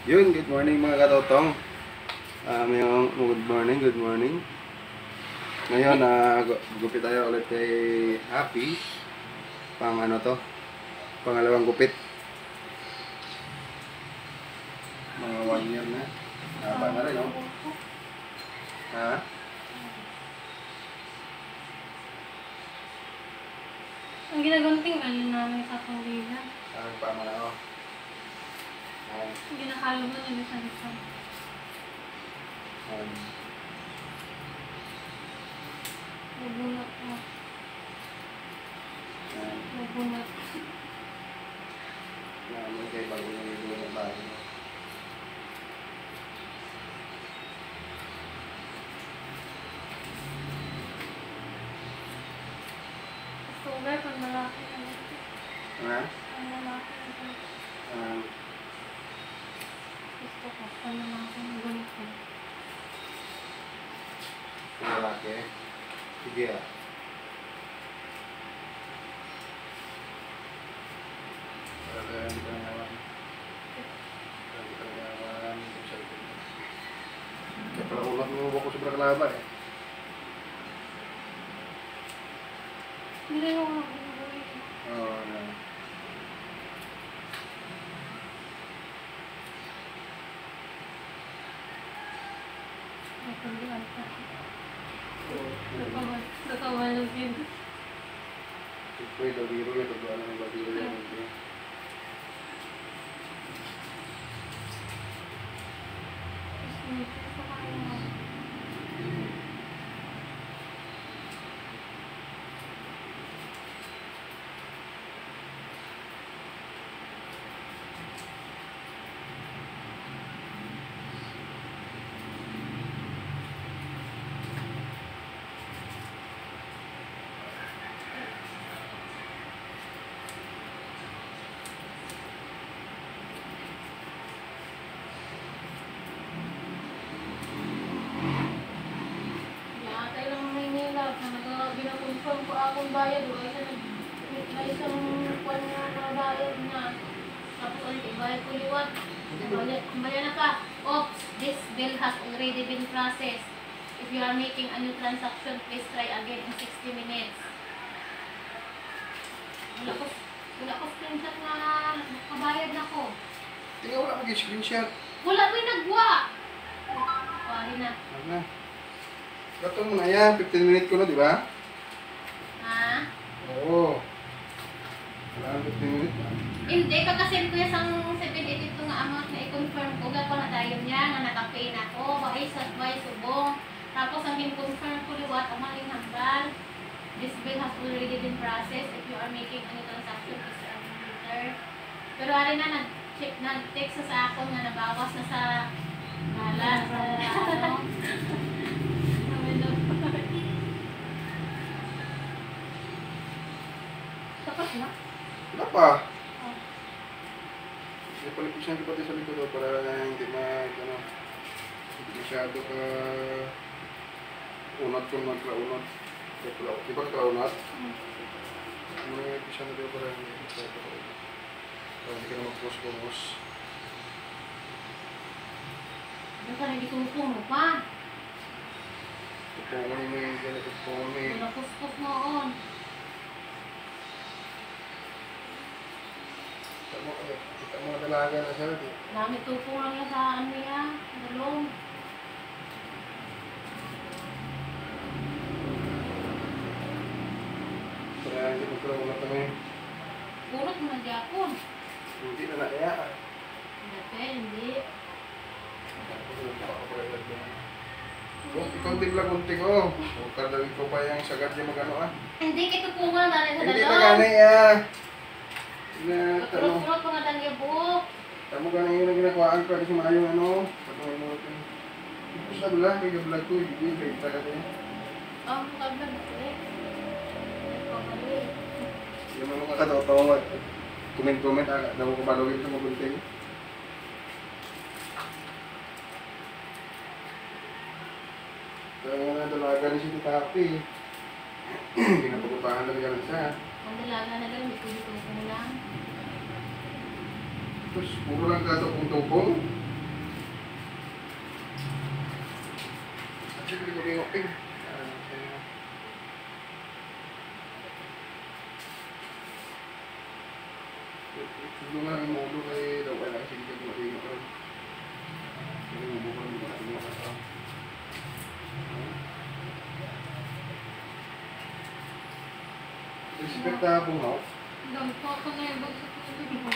Yun, good morning mga katotong. Mayroong good morning. Ngayon, gupit tayo ulit kay Happy. Pangalawang gupit. Mga 1 year na. Haba na rin, no? Ha? Ang ginagunting alin namin sa panggilan. Parang pamana, oh. Ginakalog na nila sa isa. Nabunot mo. Nabunot. Namin kayo bago yung ilo ng bago. Gusto ko ba pag malaki na ito? Ha? Pag malaki na ito. Gusto ko pag malaki na ganito. Malaki. Sige ah. Kaya pala ulat mo ako sa kalaban eh. Hindi ko mabuhay. Oo, na. Napandihan pa. Nakawalag yun. Siyempre, labiro yan. Tagdoan ng labiro yan. Gusto ko kaya. Binakonfirm ko akong bayad o may isang kwan na bayad na tapos ulit ibayad ko liwat ang bayan na pa oops, this bill has already been processed. If you are making a new transaction, please try again in 60 minutes. Wala ko screenshot na nakabayad na ko. Tingnan wala mag-screenshot. Wala ko yung nagwa. Wala na. Ano? Gato mo na yan. 15 minutes ko na, di ba? Ha? Oo. Wala nang 15 minutes na. Hindi, pagkasend ko yung sang 782 nga amount na i-confirm ko, gato na tayo niya, nga nakapay na ko, bakay subong. Tapos ang in-confirm ko liwat, ang maling hambal. This bill has already been processed. If you are making any transaction, please try later. Pero ari na, nag-text sa ako nga nabawas na sa balas. Tapos na? Wala pa. May palipisan ko pati sa likod para hindi masyado ka unat kung magkaunat. Di ba kaunat? May pisan na para hindi ka na mag-pus-pus. Ano ka nagitupong mo pa? Tupungan mo yung ganito tupungan mo yung... Nakuspos noon. Kita mo na dalaga na siya. Dami tupong lang yan sa ano yan. Dalong. Kaya hindi magkaunat kami. Pulot mo na Japon. Hindi na naya. Dati, hindi. Kunting lang kunting oh. Kadawin ko pa yung sagad yung magano ah. Hindi, kitupungan dali sa Hindi na dalong. gani ah. Pulot-pulot pa nga dali yung buhok. Tamo gani yung ginagawa ko kasi maayong ano. Patuloy mo ito. Ito sa vlog, may vlog ko. Hindi, kita ka din. Oh, magagad ako eh. Pabalik. Yung mga katotoo, comment daw ko balawin sa magunting. Kaya nga dalaga ni si Tita Happy. Pinapagupahan talaga na siya. Ang dalaga na ganun, ito lang. Tapos puro lang kato kung tupong. Sige, okay. Siguro nga yung modo kay daw ay kasi hindi ko matingo ko. Hindi mo bukan mo na mo ka. Respekta po no. Dami po ako na yung bagsak ko sa mo.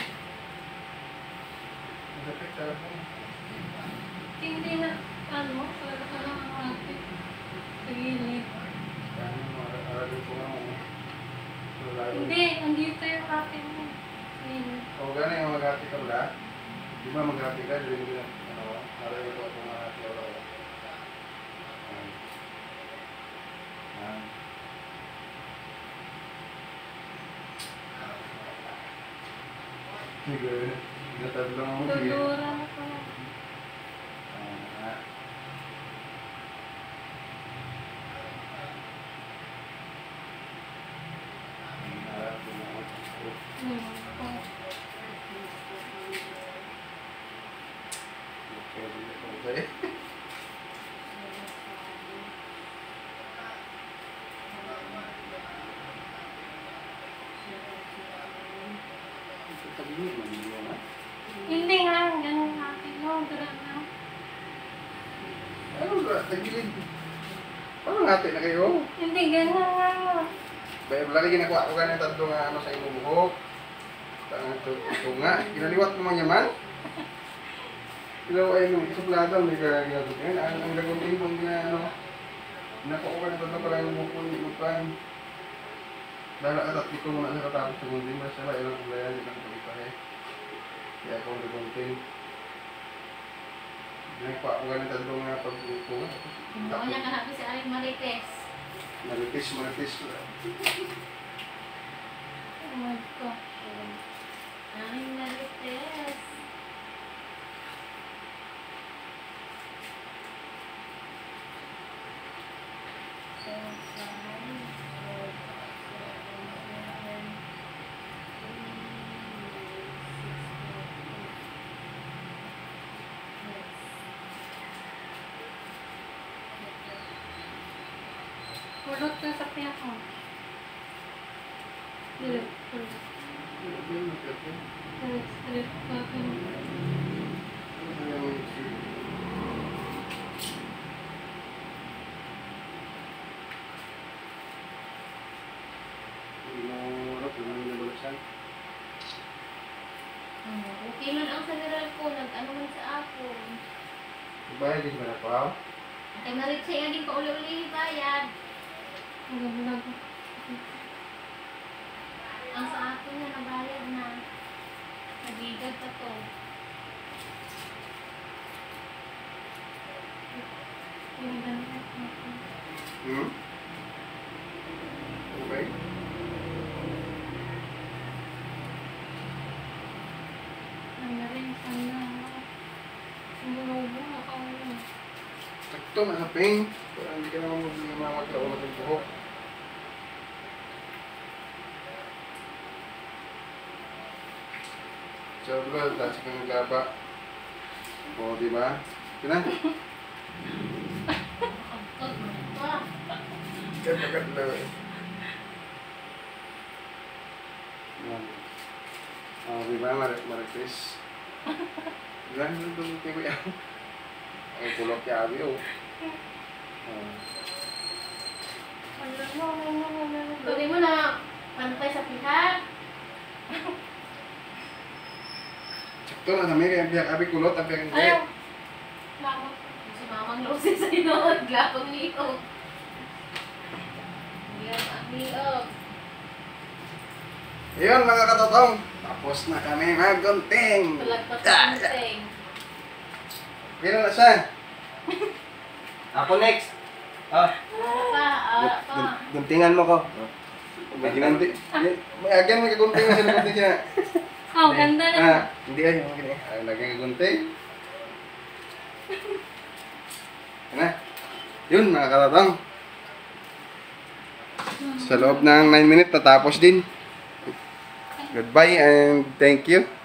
Respekta po. Hindi na, ano, talaga ka lang ang ate. Sa gilid. Kaya mo aralin ko nga mo. Hindi, andito yung ate mo. Ayun. O gani yung maghati ka ba? Di ba maghati ka? Di ba ano, aralin ko kung maghati ka ba? Sige, natadlang mo sige. Dudura mo pa. Okay. Hindi nga, ganun ate mo. Dura na. Ano ba? Tagilid. Paano ngati na kayo? Hindi, ganun nga. Bayo lagi ginakuha ko ganyan tatlo nga ano sa imong buhok. Ito nga, ginaliwat mo man yaman. Ilaw ay nung isuplado, may ginagawa ngayon. Ang lagunting kong ano, nakuha ko na tatlo pala yung buhok mo yung pan. Dahil at ito muna sa katapos sa gundin, mas sila ilang kulayan, ilang palipahe. Kaya akong lagunting. Ginakuha ko ganyan tatlo nga pagbuhok ko. Ako niya kahapon si Aling Marites. Marites. Oh my God. Aling Marites. Pulot na sa piyak mo. Pulot. Okay man ang general ko, nag-ano man sa ako. Bayad din ba na pa? Kay Maritza nga din pa uli-uli bayad. Ang sa akin na nabayad na. Nagigad pa to. Hmm? Okay. Ang galing sana. Ang gulubong ako. Sakto na sa pain. Para hindi ka naman magkaulog ng buhok. So, bro, tapos ka ng laba. O, diba? Ito na. Kat na eh. Yan. O, diba? Marites. Diba? Ito ko yan. Ang kulot niya, abi, o. Gawin mo na pantay sa pihak. Sakto na kami, kaya biyak abi kulot, abi ang Ayaw. Lakot. Si mamang loses sa inood. Lakot niyo. Yan ang liog. Ayun mga katotong, tapos na kami maggunting. Palagpas sa kunteng. Kailan na siya? Ako next. Guntingan mo ko. May gunting. May agyan may kagunting na sila gunting siya. Oh, ganda na. Hindi ay, lagyan kagunting. Ano? Yun mga katotong. Sa loob ng 9 minutes, tatapos din. Goodbye and thank you.